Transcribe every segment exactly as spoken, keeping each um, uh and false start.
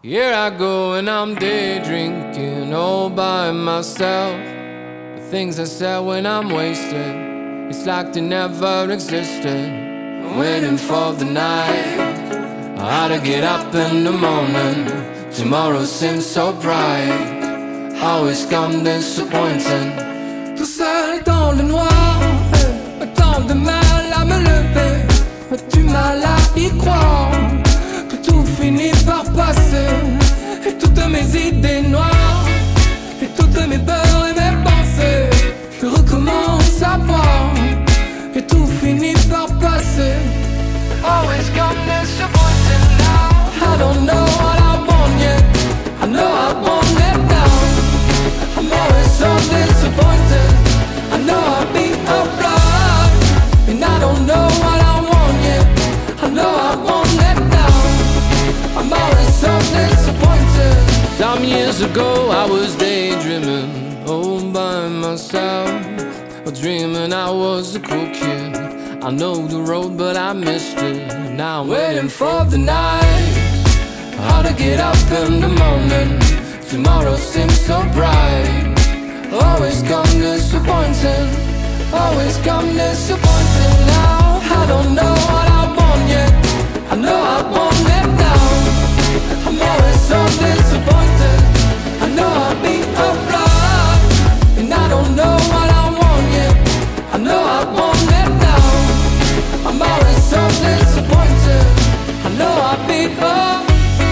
Here I go and I'm day drinking all by myself. The things I said when I'm wasted, it's like they never existed. I'm waiting for the night, how to get up in the morning. Tomorrow seems so bright, always come disappointing. Tout seul dans le noir, eh, tant de mal à me lever, du mal à y croire, que tout finit par passer. Et toutes mes idées noires, et toutes mes peurs et mes pensées, je recommence à boire, et tout finit par passer. Always come disappointing now. I don't know what I want yet, I know I want it now. I'm always so disappointed, I know I'll be alright. And I don't know what I want yet, I know I want it now. I'm always so disappointed. Some years ago I was daydreaming all by myself, or dreaming I was a cool kid. I know the road but I missed it. Now I'm waiting for the night, how to get up in the morning. Tomorrow seems so bright, always come disappointing, always come disappointing now. I don't know what I want yet, I know I want it now. I'm always so disappointed, I know I'll be alright. And I don't know what I want yet, I know I want it now. I'm always so disappointed, I know I'll be alright.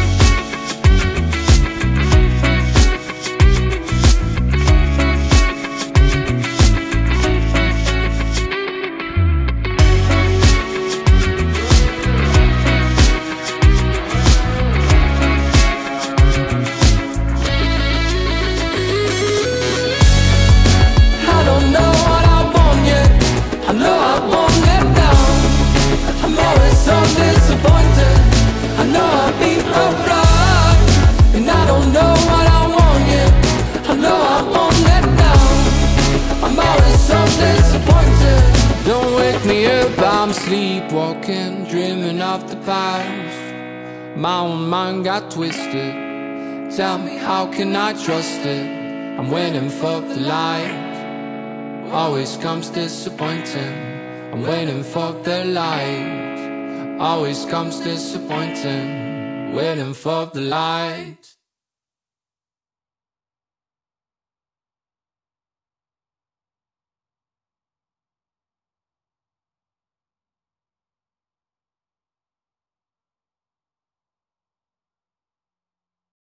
I'm sleepwalking, dreaming of the past. My own mind got twisted. Tell me, how can I trust it? I'm waiting for the light, always comes disappointing. I'm waiting for the light, always comes disappointing. Waiting for the light.